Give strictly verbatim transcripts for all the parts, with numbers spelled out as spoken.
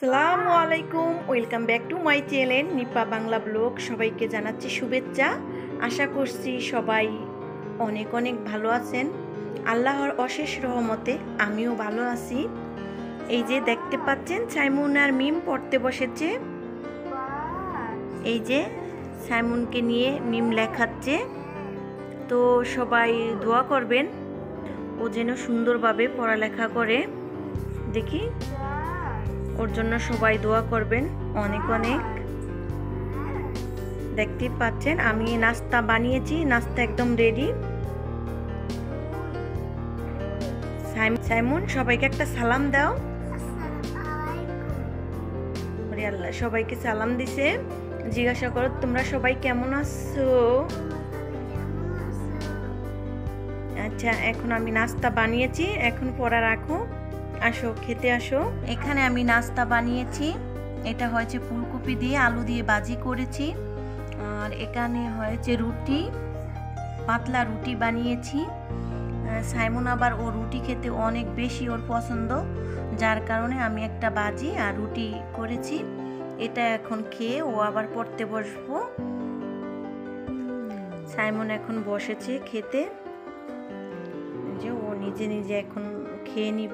আসসালামু আলাইকুম, welcome back to my channel Nipa Bangla blog. সবাইকে জানাচ্ছি শুভেচ্ছা। আশা করছি সবাই অনেক অনেক ভালো আছেন। আল্লাহর অশেষ রহমতে আমিও ভালো আছি। এই যে দেখতে পাচ্ছেন সাইমুন আর মিম পড়তে বসেছে। এই যে সাইমুনকে নিয়ে মিম লেখাচ্ছে। তো সবাই দোয়া করবেন ও যেন সুন্দরভাবে পড়ালেখা করে। দেখি ওর জন্য সবাই দোয়া করবেন অনেক অনেক। দেখতেই পাচ্ছেন আমি নাস্তা বানিয়েছি, নাস্তা একদম রেডি। সাইমুন সবাইকে একটা সালাম দাও। আল্লাহ সবাইকে সালাম দিছে। জিজ্ঞাসা করো তোমরা সবাই কেমন আছো। আচ্ছা, এখন আমি নাস্তা বানিয়েছি, এখন পড়া রাখো, আসো খেতে আসো। এখানে আমি নাস্তা বানিয়েছি, এটা হয়েছে ফুলকপি দিয়ে আলু দিয়ে ভাজি করেছি। আর এখানে হয়েছে রুটি, পাতলা রুটি বানিয়েছি। সাইমন আবার ও রুটি খেতে অনেক বেশি ওর পছন্দ, যার কারণে আমি একটা ভাজি আর রুটি করেছি। এটা এখন খেয়ে ও আবার পড়তে বসবো। সাইমন এখন বসেছে খেতে, যে ও নিজে নিজে এখন খেয়ে নিব।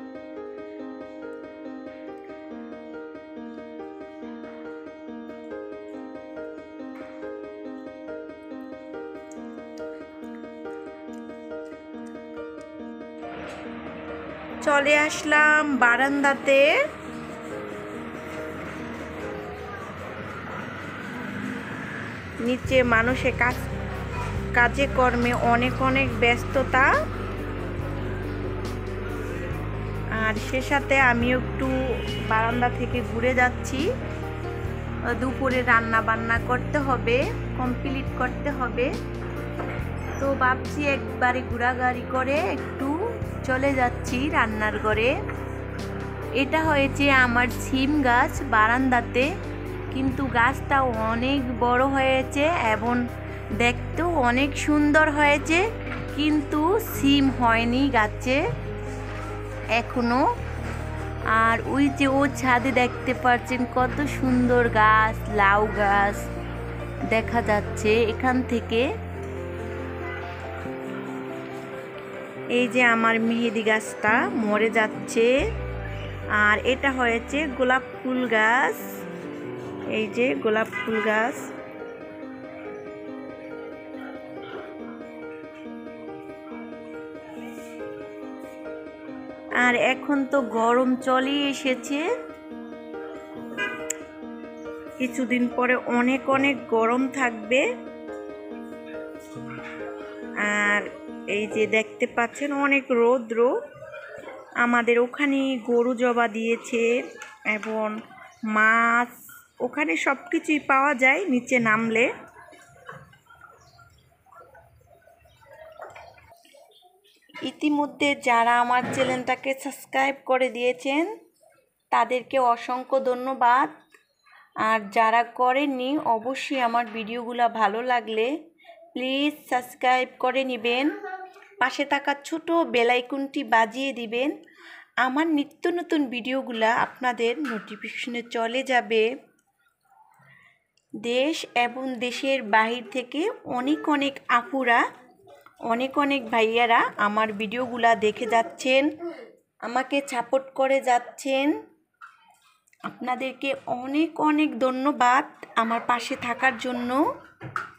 চলে আসলাম বারান্দাতে। নিচে মানুষের কাজ কাজে কর্মে অনেক অনেক ব্যস্ততা, আর সে সাথে আমি একটু বারান্দা থেকে ঘুরে যাচ্ছি। দুপুরে রান্না বান্না করতে হবে, কমপ্লিট করতে হবে। তো ভাবছি একবারে ঘোরাঘুরি করে একটু চলে যাচ্ছি রান্নার ঘরে। এটা হয়েছে আমার সিম গাছ বারান্দাতে, কিন্তু গাছটা অনেক বড় হয়েছে এবং দেখতেও অনেক সুন্দর হয়েছে, কিন্তু সিম হয়নি গাছে এখনো। আর ওই যে ও ছাদে দেখতে পাচ্ছেন কত সুন্দর গাছ, লাউ গাছ দেখা যাচ্ছে এখান থেকে। এই যে আমার মেহেদি গাছটা মরে যাচ্ছে। আর এটা হয়েছে গোলাপ ফুল গাছ, এই যে গোলাপ ফুল গাছ। আর এখন তো গরম চলে এসেছে, কিছুদিন পরে অনেক অনেক গরম থাকবে। আর এই যে দেখতে পাচ্ছেন অনেক রৌদ্র। আমাদের ওখানে গরু জবা দিয়েছে এবং মাছ, ওখানে সব কিছুই পাওয়া যায় নিচে নামলে। ইতিমধ্যে যারা আমার চ্যানেলটাকে সাবস্ক্রাইব করে দিয়েছেন তাদেরকে অসংখ্য ধন্যবাদ। আর যারা করেননি অবশ্যই আমার ভিডিওগুলো ভালো লাগলে প্লিজ সাবস্ক্রাইব করে নেবেন, পাশে থাকা ছোট বেল আইকনটি বাজিয়ে দিবেন। আমার নিত্য নতুন ভিডিওগুলো আপনাদের নোটিফিকেশনে চলে যাবে। দেশ এবং দেশের বাহির থেকে অনেক অনেক আপুরা, অনেক অনেক ভাইয়ারা আমার ভিডিওগুলা দেখে যাচ্ছেন, আমাকে সাপোর্ট করে যাচ্ছেন। আপনাদেরকে অনেক অনেক ধন্যবাদ আমার পাশে থাকার জন্য।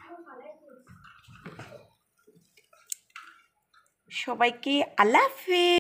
সবাইকে আল্লাহ হাফেজ।